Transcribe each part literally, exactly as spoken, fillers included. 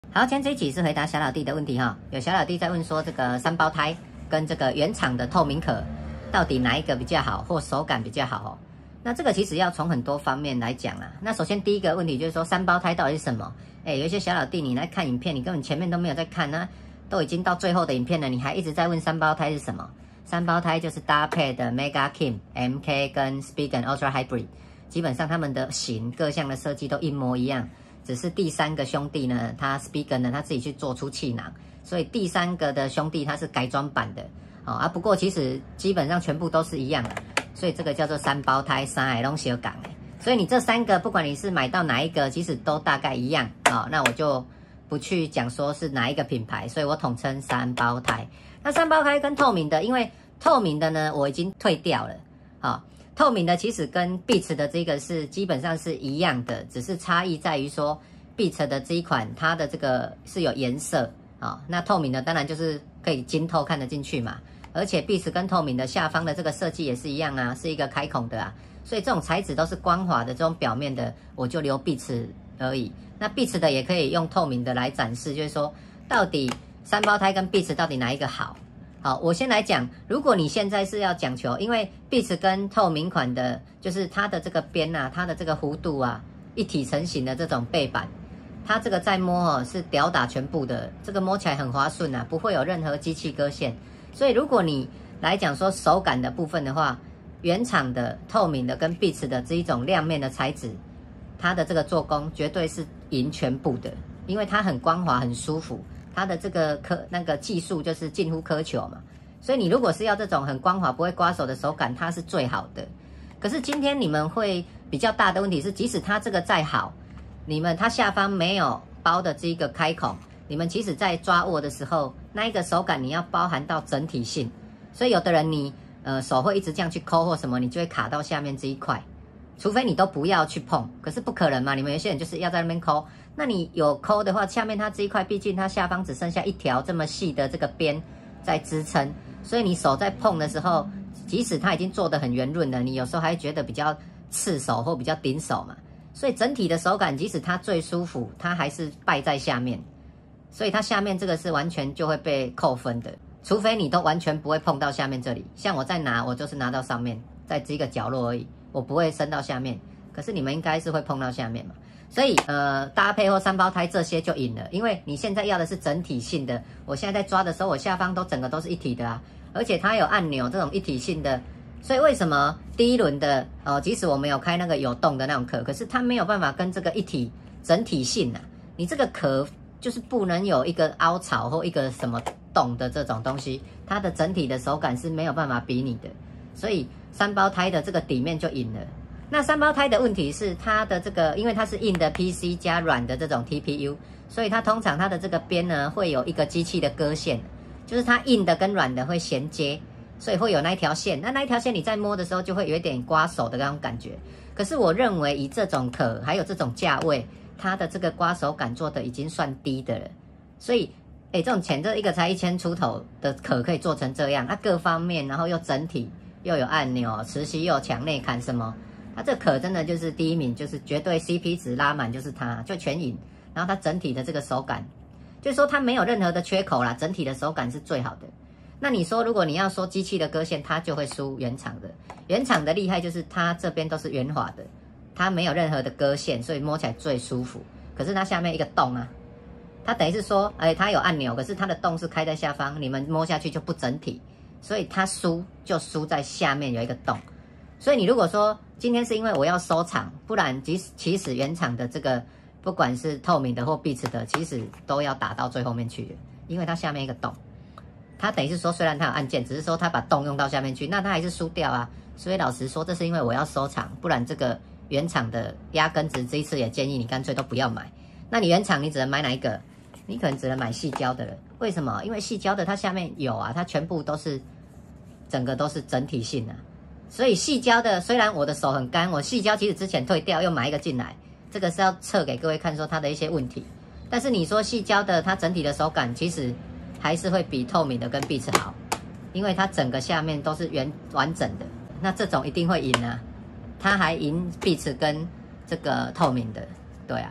好，今天这一集是回答小老弟的问题哈。有小老弟在问说，这个三胞胎跟这个原厂的透明壳，到底哪一个比较好，或手感比较好哦？那这个其实要从很多方面来讲啦。那首先第一个问题就是说，三胞胎到底是什么？哎，有一些小老弟你来看影片，你根本前面都没有在看呢，都已经到最后的影片了，你还一直在问三胞胎是什么？三胞胎就是搭配的 Mega Kim、M K 跟 Spigen Ultra Hybrid， 基本上他们的型各项的设计都一模一样。只是第三个兄弟呢，他 Spigen 呢他自己去做出气囊，所以第三个的兄弟他是改装版的，哦啊，不过其实基本上全部都是一样的，所以这个叫做三胞胎，三海东西港诶。所以你这三个不管你是买到哪一个，其实都大概一样啊、哦。那我就不去讲说是哪一个品牌，所以我统称三胞胎。那三胞胎跟透明的，因为透明的呢我已经退掉了，啊、哦。透明的其实跟 Beats 的这个是基本上是一样的，只是差异在于说 Beats 的这一款它的这个是有颜色啊、哦，那透明的当然就是可以晶透看得进去嘛，而且 Beats 跟透明的下方的这个设计也是一样啊，是一个开孔的啊，所以这种材质都是光滑的这种表面的，我就留 Beats 而已。那 Beats 的也可以用透明的来展示，就是说到底三胞胎跟 Beats 到底哪一个好？好，我先来讲，如果你现在是要讲求，因为 Beats 跟透明款的，就是它的这个边啊，它的这个弧度啊，一体成型的这种背板，它这个在摸哦是吊打全部的，这个摸起来很滑顺啊，不会有任何机器割线。所以如果你来讲说手感的部分的话，原厂的透明的跟 Beats 的这一种亮面的材质，它的这个做工绝对是赢全部的，因为它很光滑，很舒服。它的这个科那个技术就是近乎苛求嘛，所以你如果是要这种很光滑不会刮手的手感，它是最好的。可是今天你们会比较大的问题是，即使它这个再好，你们它下方没有包的这个开孔，你们即使在抓握的时候，那一个手感你要包含到整体性，所以有的人你呃手会一直这样去抠或什么，你就会卡到下面这一块，除非你都不要去碰，可是不可能嘛，你们有些人就是要在那边抠。那你有抠的话，下面它这一块，毕竟它下方只剩下一条这么细的这个边在支撑，所以你手在碰的时候，即使它已经做得很圆润了，你有时候还觉得比较刺手或比较顶手嘛。所以整体的手感，即使它最舒服，它还是败在下面。所以它下面这个是完全就会被扣分的，除非你都完全不会碰到下面这里。像我在拿，我就是拿到上面，在这个角落而已，我不会伸到下面。可是你们应该是会碰到下面嘛。所以呃搭配或三胞胎这些就赢了，因为你现在要的是整体性的。我现在在抓的时候，我下方都整个都是一体的啊，而且它有按钮这种一体性的。所以为什么第一轮的呃，即使我没有开那个有洞的那种壳，可是它没有办法跟这个一体整体性啊。你这个壳就是不能有一个凹槽或一个什么洞的这种东西，它的整体的手感是没有办法比拟的。所以三胞胎的这个底面就赢了。那三胞胎的问题是它的这个，因为它是硬的 P C 加软的这种 T P U， 所以它通常它的这个边呢会有一个机器的割线，就是它硬的跟软的会衔接，所以会有那一条线。那那一条线你在摸的时候就会有一点刮手的那种感觉。可是我认为以这种壳还有这种价位，它的这个刮手感做的已经算低的了。所以，哎，这种钱这一个才一千出头的壳可以做成这样，它各方面然后又整体又有按钮，磁吸又有强内砍什么。它这壳真的就是第一名，就是绝对 C P 值拉满，就是它就全赢。然后它整体的这个手感，就是说它没有任何的缺口啦，整体的手感是最好的。那你说如果你要说机器的割线，它就会输原厂的。原厂的厉害就是它这边都是圆滑的，它没有任何的割线，所以摸起来最舒服。可是它下面一个洞啊，它等于是说，哎，它有按钮，可是它的洞是开在下方，你们摸下去就不整体，所以它输就输在下面有一个洞。所以你如果说今天是因为我要收藏，不然即使其实原厂的这个不管是透明的或壁纸的，其实都要打到最后面去的，因为它下面一个洞，它等于是说虽然它有按键，只是说它把洞用到下面去，那它还是输掉啊。所以老实说，这是因为我要收藏，不然这个原厂的压根子这一次也建议你干脆都不要买。那你原厂你只能买哪一个？你可能只能买细胶的了。为什么？因为细胶的它下面有啊，它全部都是整个都是整体性啊。所以细胶的，虽然我的手很干，我细胶其实之前退掉又买一个进来，这个是要测给各位看说它的一些问题。但是你说细胶的，它整体的手感其实还是会比透明的跟 Beats 好，因为它整个下面都是原完整的，那这种一定会赢啊，它还赢 Beats 跟这个透明的，对啊。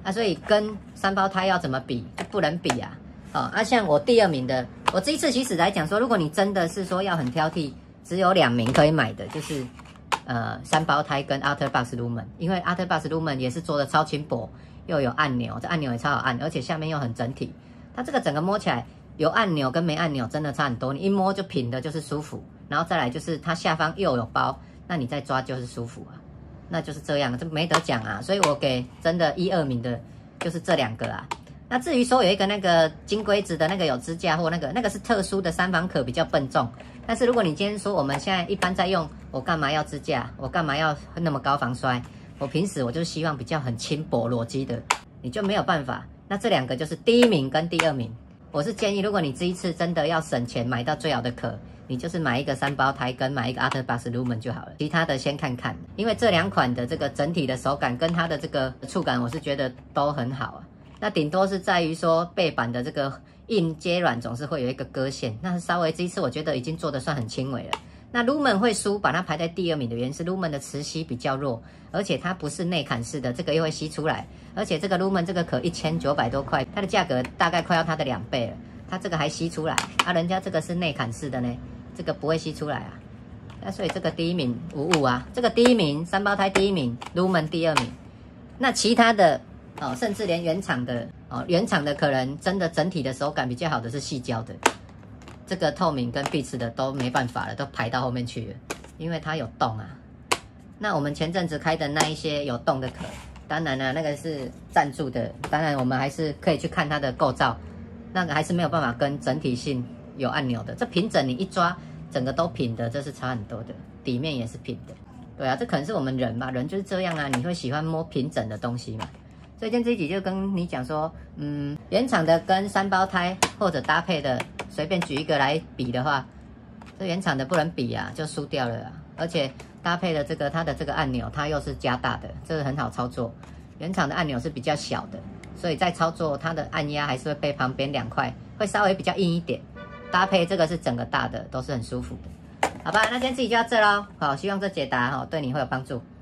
啊，所以跟三胞胎要怎么比，就不能比啊。哦，啊，像我第二名的，我这一次其实来讲说，如果你真的是说要很挑剔，只有两名可以买的，就是呃三胞胎跟 OtterBox Lumen， 因为 OtterBox Lumen 也是做的超轻薄，又有按钮，这按钮也超好按，而且下面又很整体，它这个整个摸起来有按钮跟没按钮真的差很多，你一摸就平的，就是舒服，然后再来就是它下方又有包，那你再抓就是舒服啊，那就是这样，这没得讲啊，所以我给真的一二名的就是这两个啊。那至于说有一个那个金龟子的那个有支架或那个那个是特殊的三方壳比较笨重，但是如果你今天说我们现在一般在用，我干嘛要支架？我干嘛要那么高防摔？我平时我就希望比较很轻薄裸机的，你就没有办法。那这两个就是第一名跟第二名，我是建议如果你这一次真的要省钱买到最好的壳，你就是买一个三胞胎跟买一个 OtterBox Lumen 就好了，其他的先看看，因为这两款的这个整体的手感跟它的这个触感，我是觉得都很好啊。那顶多是在于说背板的这个硬接软总是会有一个割线，那稍微这一次我觉得已经做得算很轻微了。那 Lumen 会输，把它排在第二名的原因是 Lumen 的磁吸比较弱，而且它不是内砍式的，这个又会吸出来，而且这个 Lumen 这个壳一千九百多块，它的价格大概快要它的两倍了，它这个还吸出来，啊，人家这个是内砍式的呢，这个不会吸出来啊。那所以这个第一名五五啊，这个第一名三胞胎第一名 ，Lumen 第二名，那其他的。哦，甚至连原厂的哦，原厂的可能真的整体的手感比较好的是矽胶的，这个透明跟壁瓷的都没办法了，都排到后面去了，因为它有洞啊。那我们前阵子开的那一些有洞的壳，当然了，那个是赞助的，当然我们还是可以去看它的构造，那个还是没有办法跟整体性有按钮的。这平整你一抓，整个都平的，这是差很多的，底面也是平的。对啊，这可能是我们人吧，人就是这样啊，你会喜欢摸平整的东西嘛。所以今天这一集就跟你讲说，嗯，原厂的跟三胞胎或者搭配的，随便举一个来比的话，这原厂的不能比啊，就输掉了啊。而且搭配的这个它的这个按钮，它又是加大的，这个很好操作。原厂的按钮是比较小的，所以在操作它的按压还是会被旁边两块会稍微比较硬一点。搭配这个是整个大的，都是很舒服的。好吧，那今天这集就到这咯。好，希望这解答哈对你会有帮助。